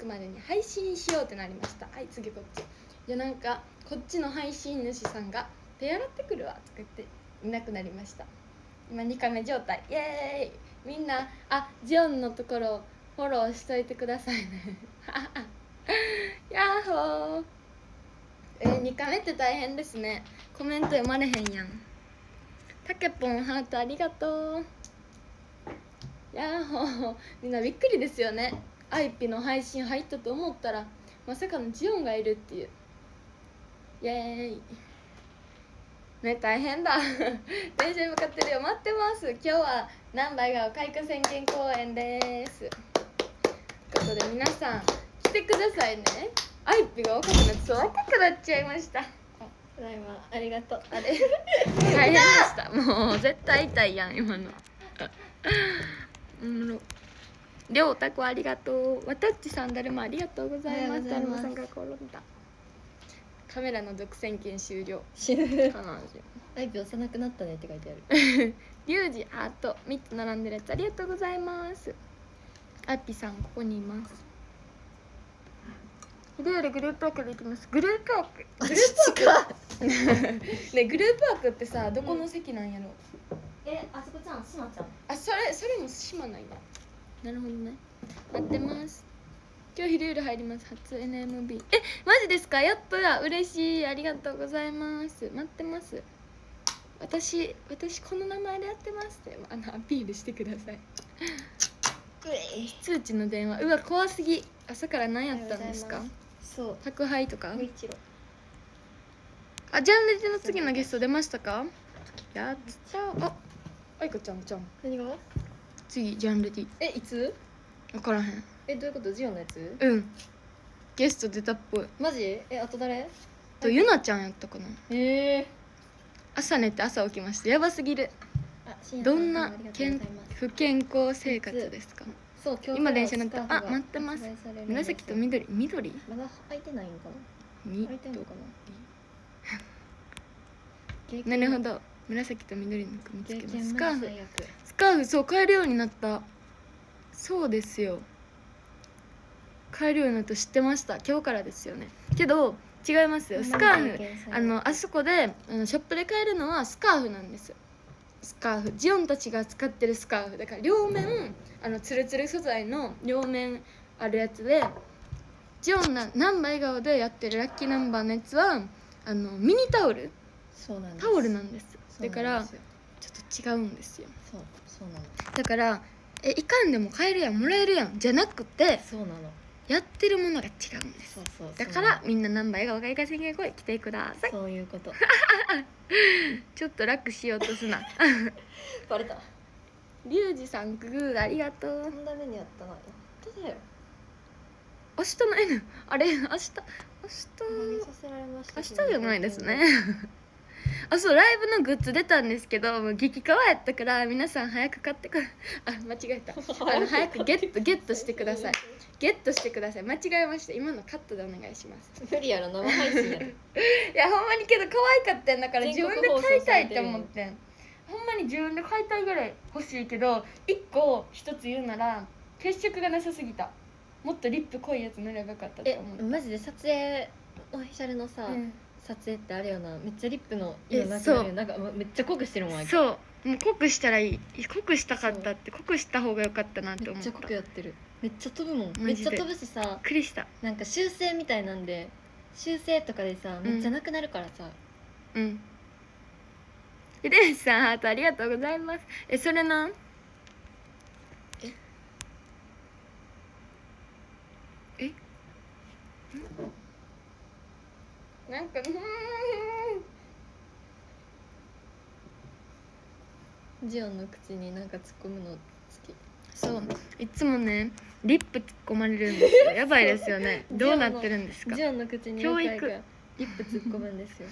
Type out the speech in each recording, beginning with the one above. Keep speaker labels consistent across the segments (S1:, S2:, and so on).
S1: までに配信しようってなりました。はい、次こっち。いや、なんかこっちの配信主さんが手洗ってくるわとか言っていなくなりました。今2回目状態。イエーイ。みんなジオンのところフォローしといてくださいねやっほー。2回目って大変ですね。コメント読まれへんやん。たけぽんハートありがとう。やっほー。みんなびっくりですよね。アイピの配信入ったと思ったらまさかのジオンがいるっていう。イエーイね、大変だ電車に向かってるよ。待ってます。今日は難波川開花宣言公園です。ということで皆さん来てくださいね。アイピが若くなってそう若くなっちゃいました。ただいまありがとう。あれ大変でした。もう絶対痛いやん今のりょうたこありがとう。わたっちさんだるまありがとうございます。だるまさんが転んだ。カメラの独占権終了。
S2: 死ぬ。
S1: 彼女
S2: アイピ幼くなったねって書いてある。
S1: リュウジハート3つ並んでるやつありがとうございます。アピさんここにいます。ヒデよりグループワークで行きます。グループワークね、グループワークってさどこの席なんやろ。
S2: あそこちゃん、しまちゃん。
S1: それも島なんや。なるほどね。待ってます。今日ヒデより入ります。初 NMB。マジですか。やっとや。嬉しい。ありがとうございます。待ってます。私この名前でやってますってアピールしてください。通知の電話。うわ怖すぎ。朝から何やったんですか。
S2: そう、
S1: 宅配とか。
S2: 無一郎。
S1: ジャンレジの次のゲスト出ましたか。やったあいこちゃんじゃん。
S2: 何が
S1: 次ジャンレジ。
S2: いつ
S1: 分からへん。
S2: どういうこと？ジオのやつ？
S1: ゲスト出たっぽい。
S2: マジ？あと誰？
S1: ゆなちゃんやったかな。朝寝て朝起きました。やばすぎる。どんな不健康生活ですか。
S2: そう、
S1: 今電車乗った。待ってます。紫と緑。
S2: まだ開いてないのかな。開いてんのか
S1: な。なるほど。紫と緑の服見つけます。スカーフそう買えるようになった。そうですよ。買えるようになった。知ってました。今日からですよね。けど違いますよ。スカーフあそこでショップで買えるのはスカーフなんです。スカーフジオンたちが使ってるスカーフだから両面ツルツル素材の両面あるやつで、ジオンナンバー笑顔でやってるラッキーナンバーのやつはミニタオル。
S2: そうなんです。
S1: タオルなんです。だからちょっと違うんですよ。
S2: そうなの。
S1: だからいかんでも買えるやんもらえるやんじゃなくて、
S2: そうなの。
S1: やってるものが違うんです。だからみんなナンバー笑顔がいか宣言来てください。
S2: そういうこと
S1: ちょっと楽しようとすな
S2: バレた。
S1: リュウジさんグーありがとう。
S2: こんな目にあったな。やっとだよ。
S1: 明日の N あれ明日じゃないですねそうライブのグッズ出たんですけどもう激カワやったから皆さん早く買ってく間違えた早くゲットしてください。ゲットしてください。間違えました。今のカットでお願いします。
S2: 無理やろ、生配信やろ。
S1: いやほんまにけど可愛かったんだから自分で買いたいって思ってん。ほんまに自分で買いたいぐらい欲しいけど一つ言うなら血色がなさすぎた。もっとリップ濃いやつ塗ればよかったと思う。
S2: マジで撮影オフィシャルのさ、撮影ってあれよな、めっちゃリップの色なくなるよ。なんかめっちゃ濃くしてるもん。
S1: そうもう濃くしたらいい。濃くしたかったって濃くした方が良かったなって思った。
S2: めっちゃ濃くやってる。めっちゃ飛ぶもん。めっちゃ飛ぶしさ、びっ
S1: くりした。なん
S2: か修正みたいなんで修正とかでさめっちゃなくなるからさ。
S1: 秀吉さんハートありがとうございます。それななんか
S2: ジオンの口になんか突っ込むの好き。
S1: そういつもねリップ突っ込まれるんですよ。やばいですよね。どうなってるんですか。
S2: ジオンの口に
S1: 教育
S2: リップ突っ込むんですよ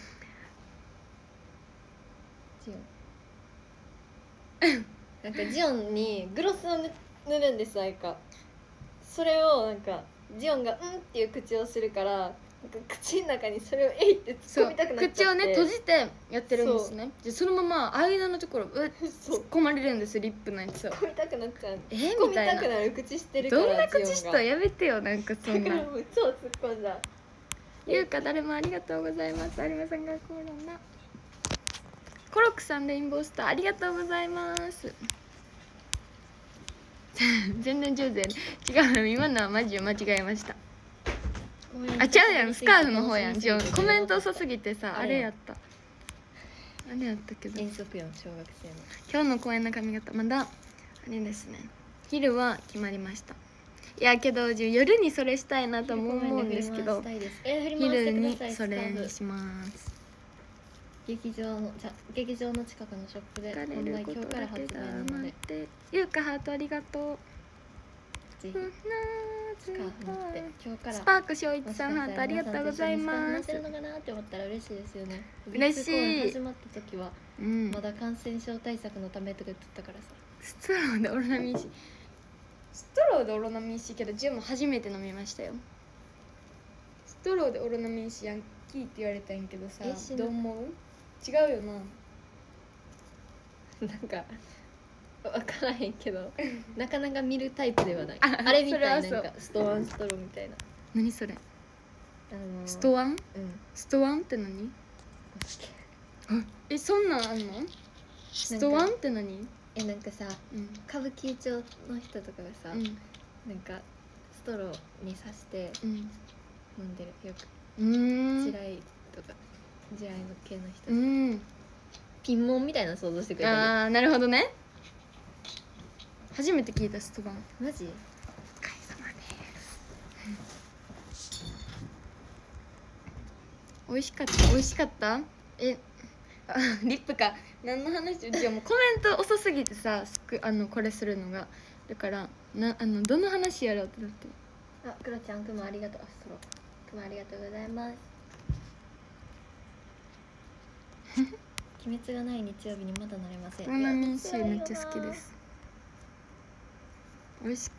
S2: ジオンなんかジオンにグロスを塗るんです。それをなんかジオンが「うん」っていう口をするから口の中にそれをえいって突っ込みたくなっちゃって、
S1: 口をね閉じてやってるんですね。でそのまま間のところ突っ込まれるんです、リップのやつを。
S2: 突っ込みたくなっちゃう。
S1: み
S2: 突っ込み
S1: たいな。
S2: たくなる口してるから。
S1: どんな口したやめてよ、なんかそんな。
S2: だからもう超突っ込んだ。
S1: ゆうか誰もありがとうございます。有馬さんがコロナ。コロックさんレインボースターありがとうございます。全然上手やね。違う、今のはマジで間違えました。あ、ちゃうやん、スカーフの方やん。コメント遅すぎてさ、あれやった。あれやったけど。
S2: 遠足やん、小学生の。
S1: 今日の公演の髪型まだあれですね。昼は決まりました。いやけど夜にそれしたいなとも思うんですけど、昼にそれにします。
S2: 劇場の近くのショップで今日から発売なので。
S1: ゆうかハートありがとう。
S2: ぜひスカーフ持って今日から
S1: スパーク翔一さんハートありがとうございます。
S2: てるのかなって思ったら嬉しいですよね。
S1: 嬉しい。
S2: 始まった時はまだ感染症対策のためとか言ってたからさ。
S1: ストローでオロナミン C。ストローでオロナミン C けどジュンも初めて飲みましたよ。ストローでオロナミン C ヤンキーって言われたんやけどさ、どう思う？違うよな。
S2: なんか分からへんけどなかなか見るタイプではない。あれみたいな、なんかストワンストローみたいな。
S1: 何それ？ストワン？ストワンって何？そんなんあんの？ストワンって何？
S2: なんかさ、歌舞伎町の人とかがさ、なんかストローに刺して飲んでるよく。地雷とか地雷の系の人。ピンモンみたいな想像してくれた。
S1: ああ、なるほどね。初めて聞いたストワン。
S2: マジ？
S1: お疲れ様です。美味しかった。美味しかった？リップか。何の話？じゃあもうコメント遅すぎてさ、これするのがだからどの話やろうってなって。
S2: あ、クロちゃんくもありがとう。ストローくもありがとうございます。鬼滅がない日曜日にまだなれません。
S1: オロナミン C めっちゃ好きです。おいし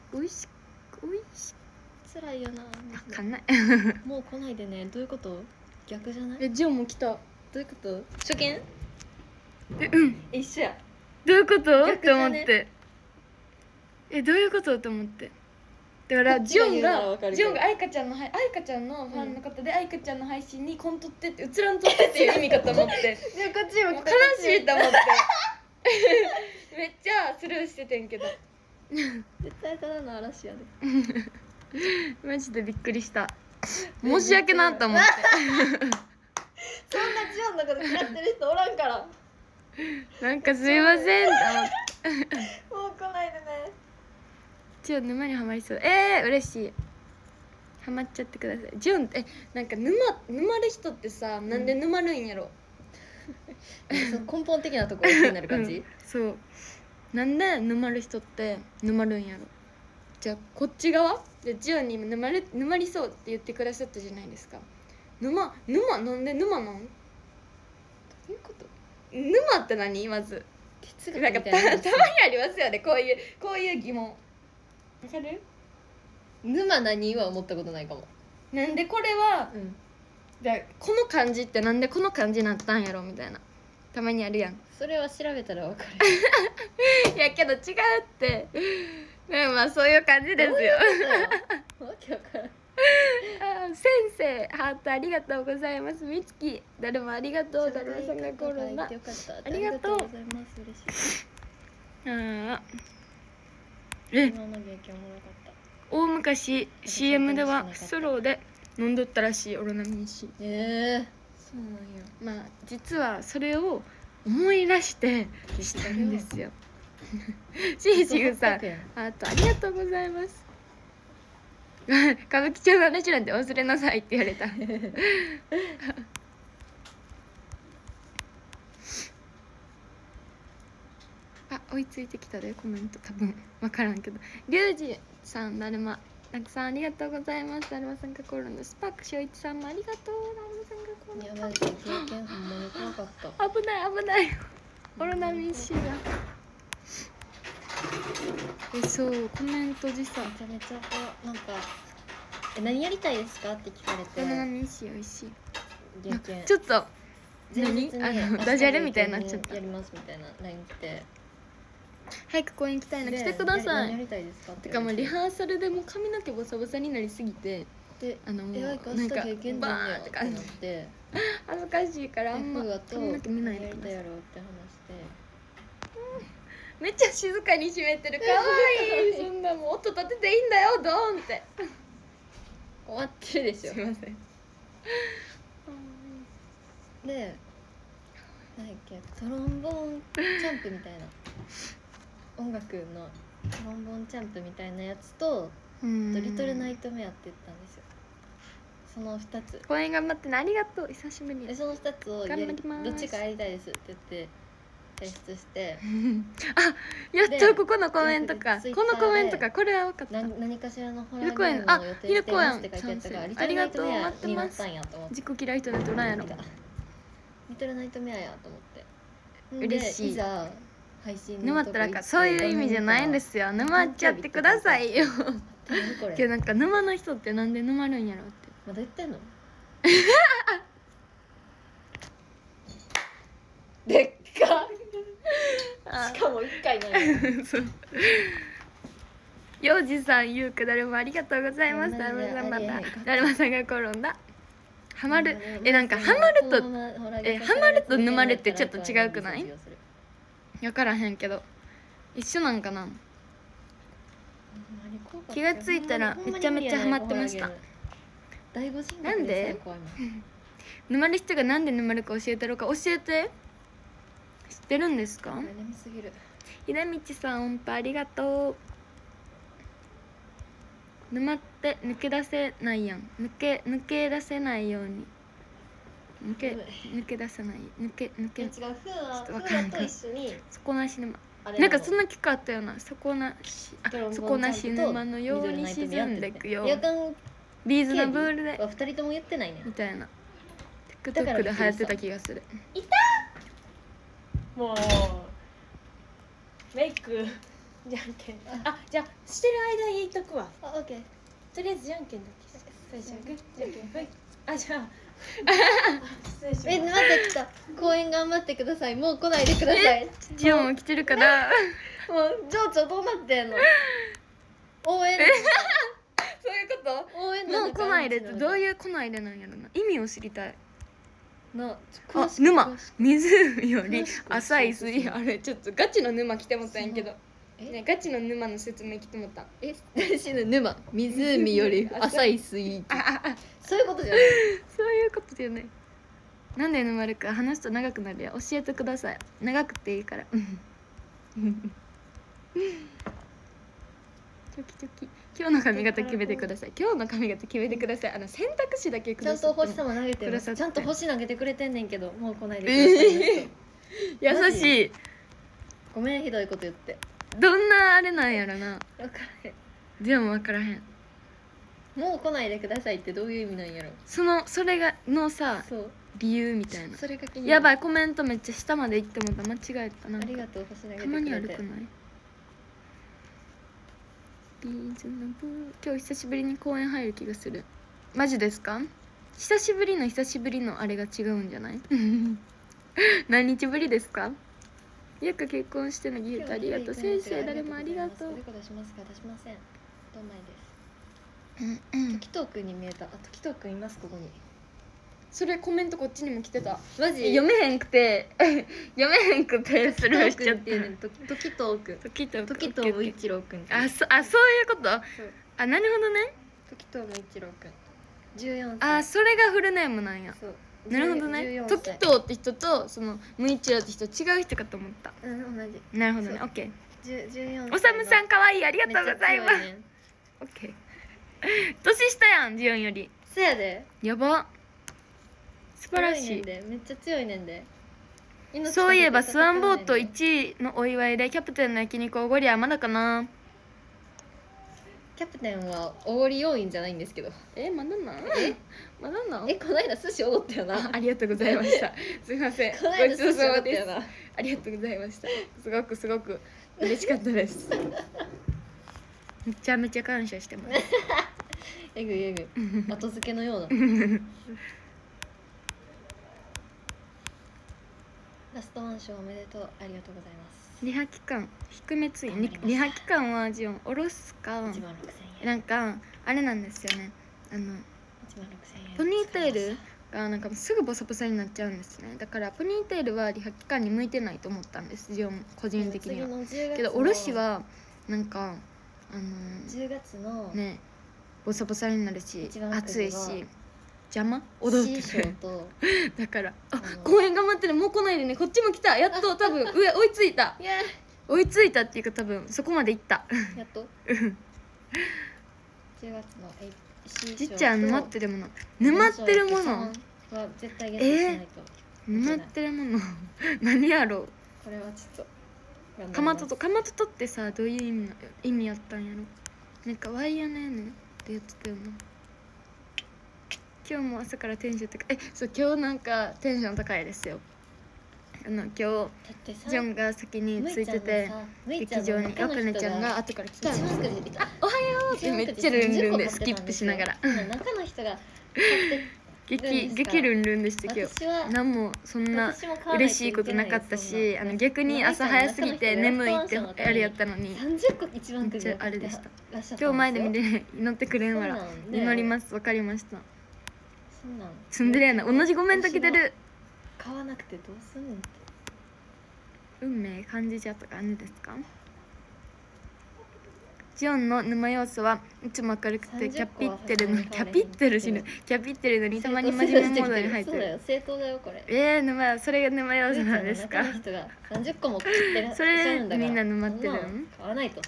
S2: 辛いよな。
S1: 分かんない。
S2: もう来ないでね。どういうこと？逆じゃない？
S1: ジョンも来た。
S2: どういうこと？初見？一緒や。
S1: どういうことって思って。どういうことと思って。だからジョンが愛花ちゃんのファンの方で愛花ちゃんの配信にコントって映らんとってっていう意味かと思って。
S2: こっちも
S1: 悲しいと思って。めっちゃスルーしててんけど。
S2: 絶対ただの嵐やで。
S1: マジでびっくりした。申し訳なと思って。
S2: そんなジオンのこと嫌ってる人おらんから。
S1: なんかすいませんと思って。
S2: もう来ないでね。
S1: ジオン沼にはまりそう。嬉しい。ハマっちゃってください。ジオンなんか沼る人ってさ、なんで沼るんやろ。
S2: 根本的なところになる感じ。
S1: そう。なんで沼る人って沼るんやろ。じゃあこっち側でジオンに沼りそうって言ってくださったじゃないですか。沼なんで沼なん？どういうこと？沼って何？まず哲学みたいな。なんかたまにありますよね、こういう疑問。わかる？
S2: 沼何は思ったことないかも。
S1: なんでこれは、じゃあこの漢字ってなんでこの漢字になったんやろみたいな。たまにあるやん。
S2: それは調べたらわかる。
S1: いやけど違うって。まあそういう感じですよ。
S2: わけわからん。
S1: 先生ハートありがとうございます。みつき誰もありがとう。だるまさんがコロナありがとう。大昔 CM ではストローで飲んどったらしいオロナミン C。
S2: そうなんや。
S1: まあ実はそれを思い出してしたんですよ。しーしぐさんハートありがとうございます。歌舞伎町の話なんて忘れなさいって言われた。追いついてきたでコメント多分分からんけど。リュウジさんだるまたくさんありがとうございます。だるまさんがコロナスパーク翔一さんもありがとう。だるまさんがコロナ。
S2: やばい、経験ほんまに怖かった。
S1: 危ないオロナミン C が。そうコメント時差
S2: めちゃめちゃなんか何やりたいですかって聞かれて、
S1: バナナミン C 美味しい。
S2: 激剣
S1: ちょっと
S2: 前日に
S1: ダジャレみたいになっちゃった。
S2: やりますみたいな LINE 来て、
S1: 早く公園行きたいの来てください。
S2: 何やりたいですかって
S1: てかもうリハーサルでもう髪の毛ボサボサになりすぎて、
S2: で
S1: もう
S2: なんか
S1: なんか
S2: 経験
S1: バ
S2: だよって
S1: ーンって感じ
S2: なって
S1: 恥ずかしいからあんま髪の毛見ないで
S2: やり
S1: ください。
S2: たいやろって話して
S1: めっちゃ静かに閉めてる。かわいい。そんなもう音立てていいんだよドーンって
S2: 終わってるでしょ。
S1: すいません。
S2: で何やっけ、トロンボーンチャンプみたいな音楽のトロンボーンチャンプみたいなやつとリトルナイトメアって言ったんですよ。その2つ
S1: 公演頑張ってね。ありがとう。久しぶり
S2: でその2つを
S1: 頑張ります
S2: どっちかやりたいですって言って提出して
S1: あ、やっとここのコメントか。
S2: で
S1: このコメントか。これは分かった。
S2: 何かしらのホラー
S1: 昼公演
S2: ゲームを予定してますって書いてあったから、
S1: あ
S2: リトルナイトメア
S1: ありがとう
S2: になったんやと思って、
S1: 自己嫌い人なんておらんやろ。
S2: リトルナイトメアやと思って
S1: 嬉しい
S2: でいざ配信
S1: 沼ったらかそういう意味じゃないんですよ。沼っちゃってくださいよ。
S2: 何これ
S1: けどなんか沼の人ってなんで沼るんやろって。
S2: まだ言ってんのでっかしかも1回ない
S1: そう。幼児さん、ゆうくだるまありがとうございます。だるまさんまただるまさんが転んだ。ハマるなんかハマるとハマると沼るってちょっと違うくない？分からへんけど一緒なんかな。気がついたらめちゃめちゃハマってました。なんで沼る人がなんで沼るか教えたろうか。教えて。知ってるんですか？ひだみちさん、音符ありがとう。沼って抜け出せないやん。抜け出せないように抜け出さない抜け
S2: 違う、
S1: ちょっとわ
S2: フ
S1: からんか
S2: ーと一緒に
S1: 底なし沼なんかそんな企画あったよな。底なし沼のように沈んでいくよビーズのブールで
S2: 2人とも言ってないね
S1: みたいな TikTok で流行ってた気がする。
S2: いたもうメイクじゃんけんじゃあしてる間言いとくわ。オッケー。とりあえずじゃんけんだけ最初グッじゃんけんはいじゃあ待ってきた。公演頑張ってください。もう来ないでください。
S1: ジオンも来てるかな。
S2: もう情緒どうなってんの。応援
S1: そういうこと
S2: 応援
S1: もう来ないでってどういう来ないでなんやろな。意味を知りたい
S2: な。
S1: 沼湖より浅い水あれちょっとガチの沼来てもったんやけどね、ガチの沼の説明来てもった。
S2: 私の沼湖より浅い水域そういうことじゃない。
S1: そういうことじゃない。なんで沼るか話すと長くなるよ。教えてください。長くていいからチョキチョキ。今日の髪型決めてください。今日の髪型決めてください。選択肢だけください。
S2: ちゃんと星様投げてる。ちゃんと星投げてくれてんねんけどもう来ないでください。
S1: 優しい。
S2: ごめんひどいこと言って。
S1: どんなあれなんやろな。
S2: 分からへん。
S1: でも分からへん。
S2: もう来ないでくださいってどういう意味なんやろ。
S1: それがのさ理由みたいな。
S2: それが気に
S1: やばいコメントめっちゃ下まで行っても間違えたな。
S2: ありがとう星投げてくれて。
S1: たまに悪くない？ビーズのブー。今日久しぶりに公園入る気がする。マジですか？久しぶりのあれが違うんじゃない？何日ぶりですか？よく結婚してのギフトありがとう。先生誰もありがとう。
S2: どういうことしますか？出しません。どんまいです。時藤くんに見えた。時藤くんいますここに。
S1: それコメントこっちにも来てた。
S2: マジ？
S1: 読めへんくてスルーしちゃった。
S2: 時藤くん。時藤無一郎くん。
S1: そういうこと？なるほどね。
S2: 時藤無一郎くん。14歳。
S1: それがフルネームなんや。そう。なるほどね。時藤って人とその無一郎って人違う人かと思った。
S2: 同じ。
S1: なるほどね。オッケ
S2: ー。14歳。
S1: おさむさん可愛いありがとうございます。オッケー。年下やんジオンより。
S2: そやで。
S1: やば。素晴らしい。
S2: めっちゃ強いねんで。
S1: そういえばスワンボート1位のお祝いでキャプテンの焼肉おごりはまだかな。
S2: キャプテンはおごり要員じゃないんですけど。
S1: まだな。まだな。
S2: この間寿司おごったよな。
S1: ありがとうございました。すいません。
S2: この間寿司おごったよな。
S1: ありがとうございました。すごく嬉しかったです。めちゃめちゃ感謝してます。
S2: えぐいえぐい後付けのようなラストワン賞おめでとう、ありがとうございます。
S1: リハ期間低めついリハ期間はジオン下ろすか
S2: 1万6000円
S1: なんかあれなんですよね、
S2: 1万6000円
S1: ポニーテールがなんかすぐボサボサになっちゃうんですね。だからポニーテールはリハ期間に向いてないと思ったんですジオン個人的には。けどおろしはなんか
S2: 10月の
S1: ねボサボサになるし暑いし邪魔
S2: 踊
S1: 踊ってる
S2: と
S1: だから公園頑張ってる、もう来ないでね、こっちも来た、やっと多分上追いついた追いついたっていうか多分そこまで行った
S2: やっと10月の
S1: じっちゃん沼ってるもの沼ってるもの
S2: は絶対ゲットしないと、
S1: 沼ってるもの何やろう。
S2: これはちょっと
S1: かまとってさ、どういう意味やったんやろ。なんかワイヤーのやねんってやってたよな。今日も朝からテンション高い。そう今日なんかテンション高いですよ。今日ジョンが先についてて劇場に若菜ちゃんが後から来たんですよ。あ、おはようってめっちゃルンルンでスキップしながら
S2: 中の人が
S1: 激ルンルンでした今日。何もそんな嬉しいことなかったし、逆に朝早すぎて眠いってあれやったのに
S2: 30個一番
S1: めっちゃあれでした。今日前で見て祈ってくれんわら祈ります。わかりました。ツンデレやな、同じコメント来てる。
S2: 買わなくてどうすんねんって。
S1: 運命感じちゃった感じですか。ジオンの沼要素はいつも明るくてキャピってるのにたまに真面目モードに入ってる。
S2: そうだよ、正当だよこれ。
S1: 沼、それが沼要素なんですか。
S2: 人が30個も買ってる
S1: それみんな沼ってるの。
S2: 買わないと。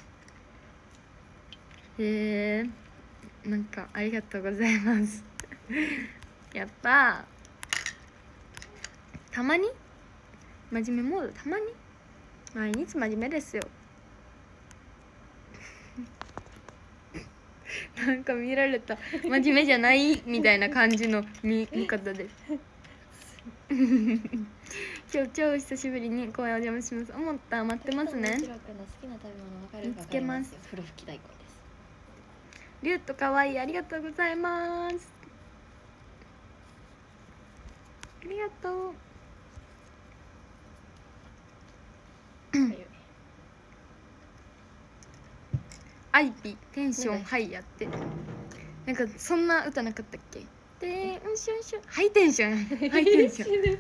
S1: なんかありがとうございますやっぱたまに真面目モード、たまに毎日真面目ですよなんか見られた真面目じゃないみたいな感じの見方です今日超久しぶりに公園お邪魔します。思った、待ってますね。見つけます。
S2: 風呂吹き大根です。
S1: リュウと可愛い、ありがとうございます。ありがとう。アイピテンションハイやって、なんかそんな歌なかったっけ。でうんしゅんしゅんハイテンションハイテンション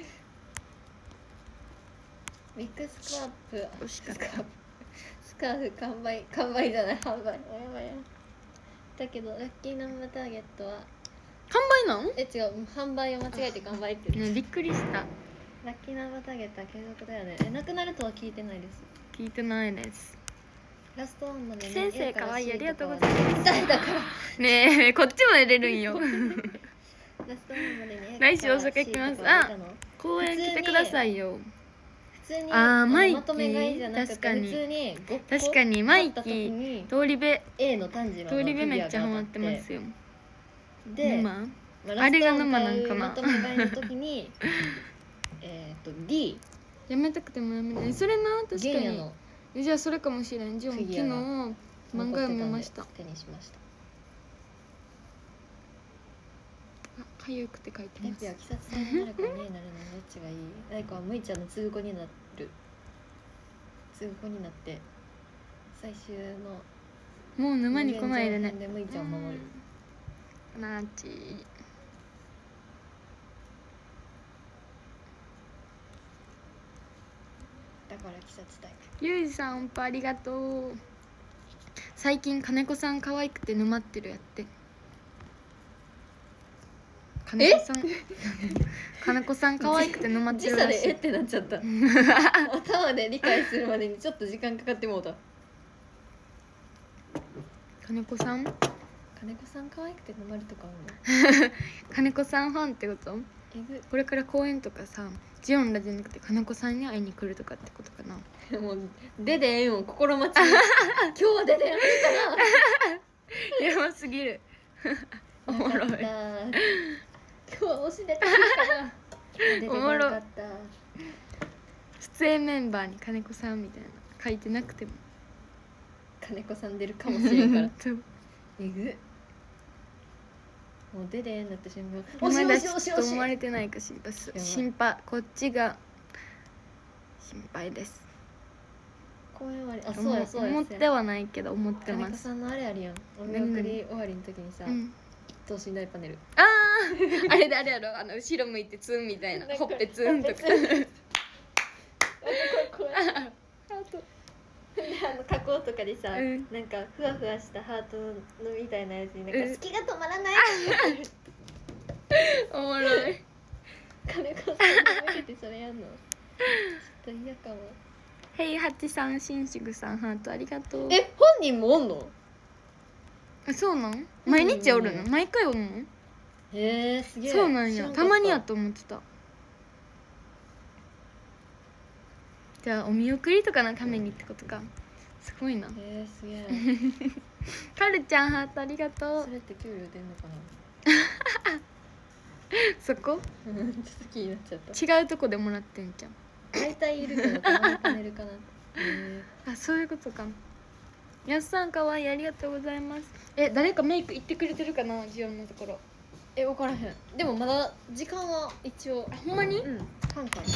S2: ミックスカープ
S1: 惜しかった。
S2: スカーフ完売じゃない販売だけどラッキーナンバーターゲットは
S1: 完売なん？
S2: 違う、販売を間違えて完売って
S1: ね、びっくりした。
S2: ラッキーナンバーターゲットは継続だよね。なくなるとは聞いてないです。
S1: 聞いてないです。
S2: ラストワンまでね。
S1: 先生可愛い、ありがとうございます。
S2: だから
S1: ねえ、こっちも入れるんよ
S2: ラストワンまでね。
S1: 来週大阪行きます。あ、公園来てくださいよ。
S2: 普通に
S1: マイキー
S2: まとめ買いじゃなくて
S1: 確かに
S2: 普通に
S1: 確かにマイキー通り部
S2: A の炭治郎の
S1: 通り部めっちゃハマってますよ。
S2: で、
S1: 沼あれが沼なんかな。
S2: まとめ買いの時にD
S1: やめたくてもやめない。それな、確か
S2: 原野の
S1: に。じゃあそれかもしれん。ジョン昨日漫画読みました。
S2: 手にしました。
S1: かゆくて書いてます。
S2: エピは鬼殺隊になるかになるのどっちがいい？誰かはむいちゃんの通子になる。通子になって最終の
S1: もう沼に来ないでね。
S2: でむいちゃんを守る。
S1: マーチ。
S2: だから鬼殺隊。
S1: ゆうじさん音符ありがとう。最近金子さん可愛くて沼ってるやって。金子さん金子さん可愛くて沼ってるらしい。
S2: 時差でってなっちゃった頭で理解するまでにちょっと時間かかってもうた。
S1: 金子さん
S2: 可愛くて沼るとかあるの
S1: 金子さんファンってこと？これから公演とかさ、ジオンらじゃなくて金子さんに会いに来るとかってことかな。
S2: もう出てええよ心待ち今日は出てやるか
S1: なやばすぎるおもろい。
S2: 今日は推し出てるから
S1: おもろい。出演メンバーに金子さんみたいな書いてなくても
S2: 金子さん出るかもしれんからえぐもう出でなった瞬間
S1: まだ
S2: 押し
S1: ちょっと思われてないか心配する。心配、こっちが心配です。
S2: 公演終わり、あ、そうやそうや、
S1: 思ってはないけど思って
S2: 金子
S1: ます。
S2: さんのあれあるやん、お見送り終わりの時にさ、等身大パネル、
S1: あああれであれやろ、後ろ向いてツンみたいな、ほっぺツンとか
S2: 加工とかでさ、なんかふわふわしたハートのみたいなやつになんか好きが止まらない、
S1: おもろい。
S2: 金子さんに向けてそれやんのちょっと嫌かも。
S1: ヘイハチさん、しんしぐさん、ハートありがとう。
S2: 本人もおんの？
S1: そうなん？毎日おるの？毎回おるの？
S2: へえ、すげえ。
S1: そうなんや。たまにやと思ってた。じゃあお見送りとかのためにってことか。すごいな。
S2: へえ、すげえ。
S1: カルちゃん、ハートありがとう。
S2: それって給料出んのかな？
S1: そこ？
S2: ちょっと気になっちゃった。
S1: 違うとこでもらってんじゃん。
S2: 大体いるけどたまにパネルかな。
S1: あ、そういうことか。やすさんかわいい、ありがとうございます。誰かメイク行ってくれてるかな、ジオンのところ。
S2: 分からへん。でもまだ時間は一応。
S1: あ、ほんまに？
S2: カンカン。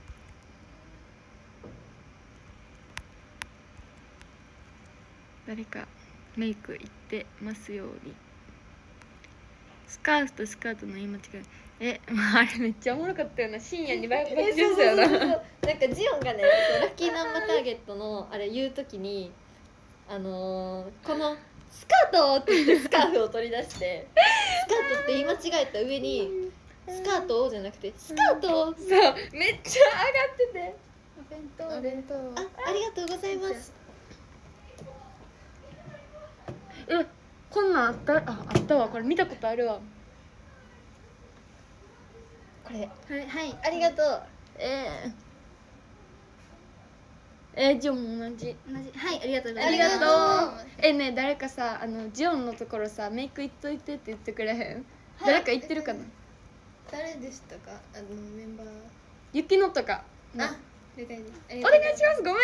S1: 誰かメイク行ってますように。スカーフとスカートの言い間違い。あれめっちゃおもろかったよな。深夜にバイクしてたよな。
S2: なんかジオンがね、ラッキーナンバーターゲットのあれ言うときにこのスカートって言ってスカーフを取り出してスカートって言い間違えた上にスカートじゃなくてスカート、
S1: そうめっちゃ上がってて、
S2: お弁当ありがとうございます。
S1: こんなんあったわ。これ見たことあるわ。
S2: これ
S1: はい
S2: ありがとう。
S1: ジオンも同じ。
S2: はい、ありがとうございます。
S1: ありがとう。ねえ、誰かさ、ジオンのところさ、メイク行っといてって言ってくれへん？誰か行ってるかな？
S2: 誰でしたか？メンバー。
S1: ゆきのとか。
S2: 了解です。
S1: お願いします。ごめん。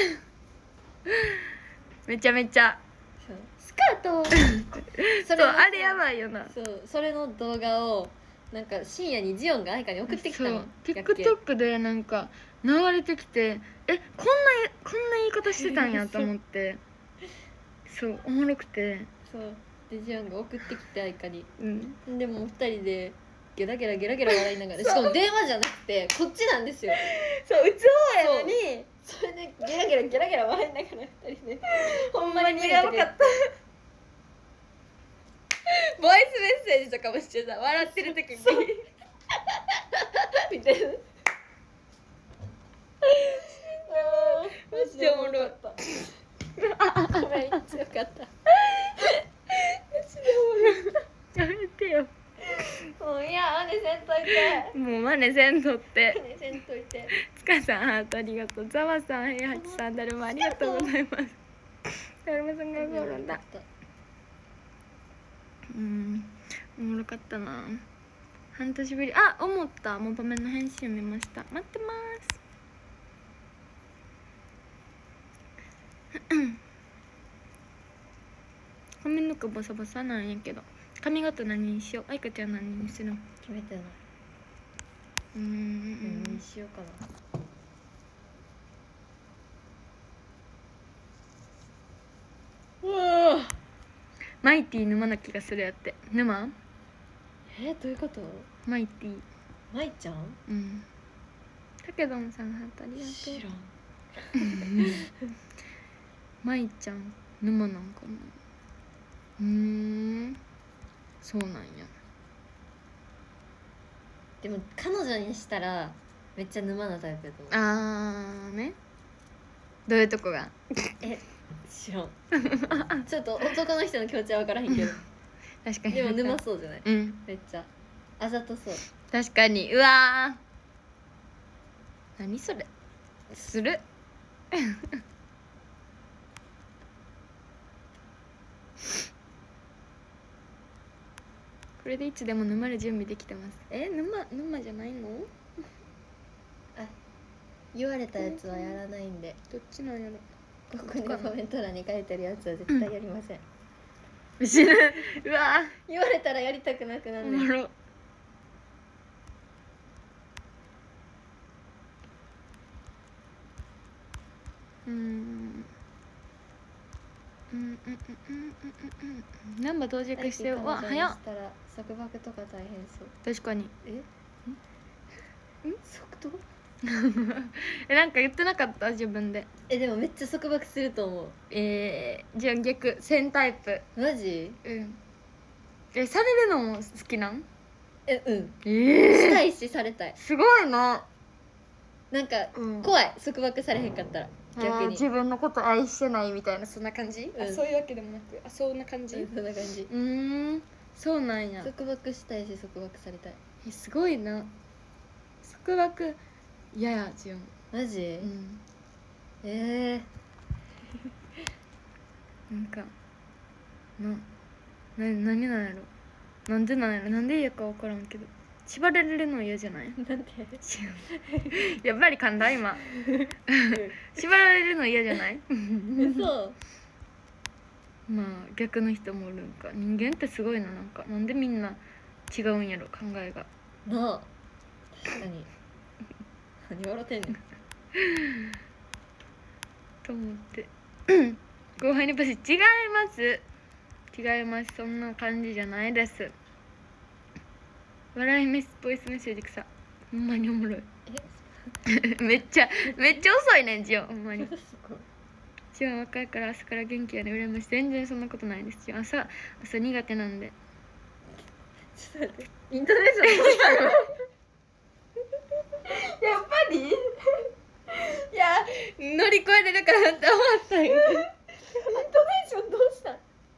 S1: めちゃめちゃ。
S2: スカート。
S1: そう、あれやばいよな。
S2: そう、それの動画をなんか深夜にジオンが愛花に送ってきたの。
S1: TikTok でなんか流れてきて、こんな言い方してたんやと思って。そうおもろくて。
S2: そうでジオンが送ってきて愛花に。でも2人でゲラゲラ笑いながら、しかも電話じゃなくてこっちなんですよ。
S1: そう打つ方やのに、
S2: それでゲラゲラ笑いながら2人で
S1: ほんまにやばかった。ボイスメッセージとかもしてさ、笑ってる時にみたいな。マジでおもろかった。
S2: ごめん、強かった。マジで
S1: おもろい。やめてよ。
S2: もういや、真似せんといて。
S1: もう真似せんとって。
S2: 真似せんといて。
S1: つかさんハートありがとう。ざわさん、平八さん、だるまありがとうございます。だるまさんが転んだ。おもろかったな。半年ぶり。思った。もう場面の編集見ました。待ってます。髪の毛ボサボサなんやけど、髪型何にしよう。愛花ちゃん何にする？
S2: 決めてない。何にしようか
S1: な。マイティ沼な気がするやって。沼？
S2: どういうこと？
S1: マイティ。
S2: マイちゃん？
S1: たけどんさんハートありがとう。
S2: 知らん。
S1: マイちゃん沼なんかな。そうなんや。
S2: でも彼女にしたらめっちゃ沼なタイプやと思う。
S1: ね。どういうとこが？
S2: 知らん。ちょっと男の人の気持ちは分からへんけど。
S1: 確かに。
S2: でも沼そうじゃない？めっちゃあざとそう。
S1: 確かに。うわー、何それ。する。これでいつでも沼る準備できてます。沼じゃないの？
S2: 言われたやつはやらないんで。
S1: どっちなんやろ。
S2: ここにコメント欄に書いてるやつは絶対やりません。
S1: 死ぬ。うわ
S2: 言われたらやりたくなくな
S1: お
S2: るね。
S1: もろ。ナンバ到着してる。わ早っ。
S2: したら束縛とか大変そう。
S1: 確かに。
S2: 即答？
S1: なんか言ってなかった自分で。
S2: でもめっちゃ束縛すると思う。
S1: じゃあ逆1000タイプ。
S2: マジ？
S1: されるのも好きなん？
S2: したいしされたい。
S1: すごいな。
S2: なんか怖い、束縛されへんかったら。逆に
S1: 自分のこと愛してないみたいな、そんな感じ？そういうわけでもなく、そんな感じ？
S2: そんな感じ。
S1: そうなんや。
S2: 束縛したいし束縛されたい。
S1: すごいな。束縛嫌やじゃん。
S2: マジ？
S1: なんか何なんやろ。なんでなんやろ。なんで嫌か分からんけど、縛られるの嫌じゃない？
S2: なんで？
S1: やっぱり噛んだ今。縛られるの嫌じゃない？
S2: そう
S1: まあ逆の人もおるんか。人間ってすごいな。なんかなんでみんな違うんやろ、考えが
S2: なあ。確かに。何笑ってんねん
S1: と思って後輩にパス違います。そんな感じじゃないです。笑いボイスメッセージくさ。ほんまにおもろい。めっちゃ遅いねんじよ。ほんまに。一番若いから朝から元気やね。羨ましい。全然そんなことないですよ。朝苦手なんで。
S2: ちょっと待って、イントネーションどうしたの？
S1: やっぱりいや乗り越えれるかなって思ったよ。イントネー
S2: ションどうした？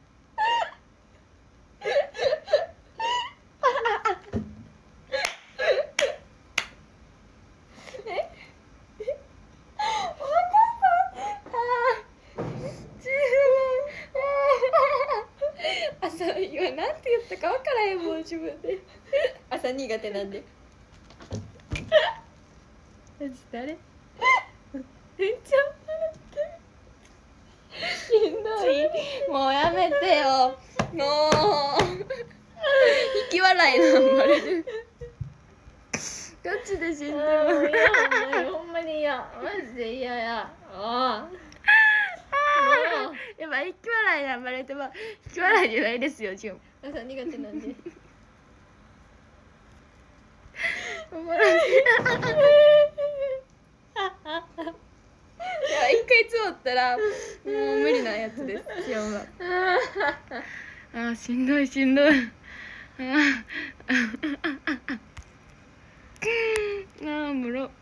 S1: 今なんて言ったか分からへんもん自分で。
S2: 朝苦手なんで。誰？めっちゃ笑ってる。しんどい。
S1: もうやめてよ。もう引き笑いの生まれる。ガチで死んでる。
S2: ほんまに嫌。マジで嫌や。
S1: やっぱ引き笑いが生まれても引き笑いじゃないですよ。ジオン。
S2: 朝苦手なんで。
S1: おもろい。いや一回つおったらもう無理なやつです。ジオンは。しんどい。おもろ。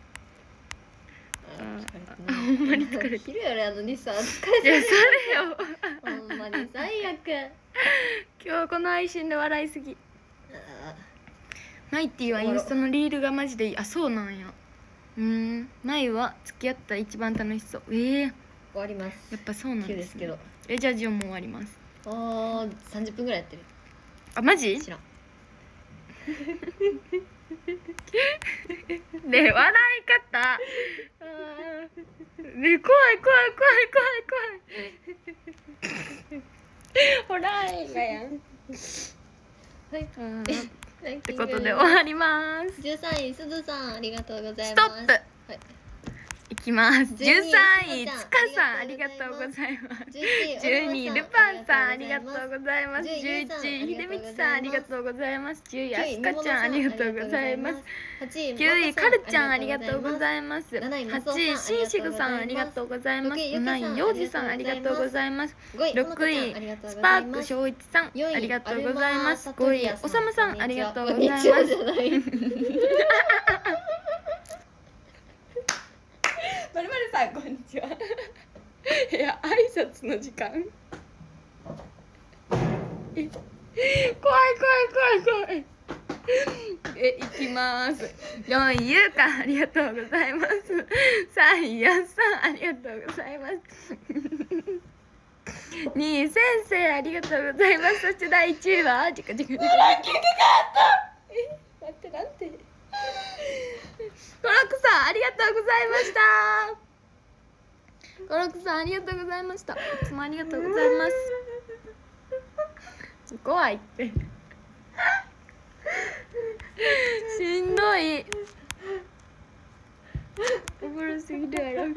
S1: ほんまに疲れて
S2: るよね、疲れ
S1: いやそれよ。
S2: ほんまに最悪。
S1: 今日この配信で笑いすぎ。マイティはインスタのリールがマジでいい。そうなんや。マイは付き合ったら一番楽しそう。
S2: 終わります。
S1: やっぱそうなんです
S2: けど。
S1: じゃあジオンも終わります。
S2: 30分ぐらいやってる。
S1: マジ？
S2: 知らん。
S1: ね、笑い方。ね、怖い。ホラー映画やん。
S2: はい。
S1: ってことで終わります。
S2: 13位すずさん、ありがとうございます。
S1: ストップ。いきます。13位つかさん、ありがとうございます。12位ルパンさん、ありがとうございます。11位秀光さん、ありがとうございます。10位あすかちゃん、ありがとうございます。9位かるちゃん、ありがとうございます。8位しんしぐさん、ありがとうございます。7位ようじさん、ありがとうございます。6位スパークしょういちさん、ありがとうございます。5位おさむさん、ありがとうございます。まるまるさん、こんにちは。いや、挨拶の時間。怖い。いきます。4位ゆうか、ありがとうございます。3位やっさん、ありがとうございます。2位先生、ありがとうございます。そして第1位はランキングがあった。待って、なんてコロクさん、ありがとうございました。コロクさん、ありがとうございました。いつもありがとうございます。 怖いってしんどいおもろすぎるやろ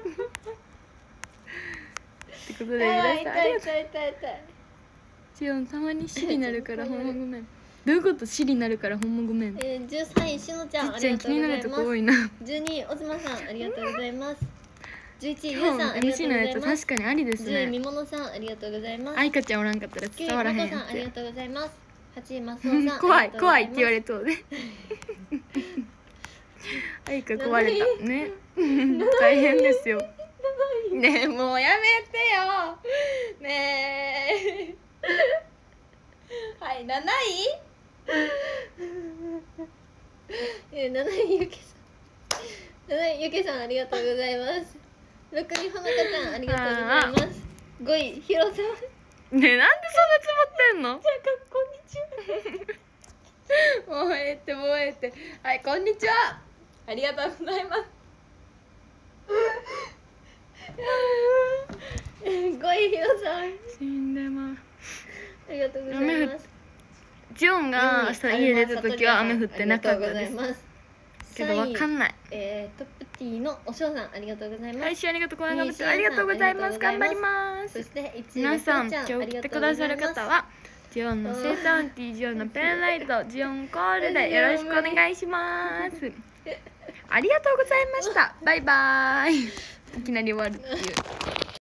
S1: ってことで皆さんありがとう。
S2: 痛い
S1: ジオンたまに死になるからほんまごめん。どういうこと死になるからほんまごめん。
S2: 13位しのちゃんあ
S1: ちっちゃ
S2: りが
S1: い気になるとこ
S2: とうございます。
S1: 多いな。
S2: 12位おずまさんありがとうございます。11位ゆ
S1: 今日
S2: うさんありがと
S1: MC
S2: う
S1: のやつ
S2: ございます。
S1: 確かにありです
S2: 10位み
S1: ね。
S2: ものさんありがとうございます。
S1: あいかちゃんおらんかったら
S2: 9位
S1: 伝わらへん
S2: まこさ
S1: やつや。
S2: んありがとうございます。8位まそうさん
S1: 怖い怖いって言わ
S2: れ
S1: れとうで。あいか壊れたね。大変ですよ。ねえもうやめてよ。ねえ。はい7位。
S2: 7位ゆけさん7位ゆけさんありがとうございます。6位ほのかちゃんありがとうございます。5位ひろさんじゃあ
S1: ねえなんでそんなつぼってんの。
S2: こんにちは。
S1: もうええってもうええって。はいこんにちは。ありがとうございます。
S2: 5位ひろさん
S1: 死んでます。
S2: ありがとうございます。
S1: ジオンが明日家出た時は雨降ってなかったですけどわかんない。
S2: トップティーのおしょうさんありがとうございます。
S1: 来週ありがとうございます。ありがとうございます。頑張りま
S2: そ
S1: す。
S2: して1位
S1: 皆さん
S2: ちゃ
S1: 今日来てくださる方はジオンのセーターアンティー、ジオンのペンライト、ジオンコールでよろしくお願いします。ありがとうございました。バイバーイ。いきなり終わるっていう。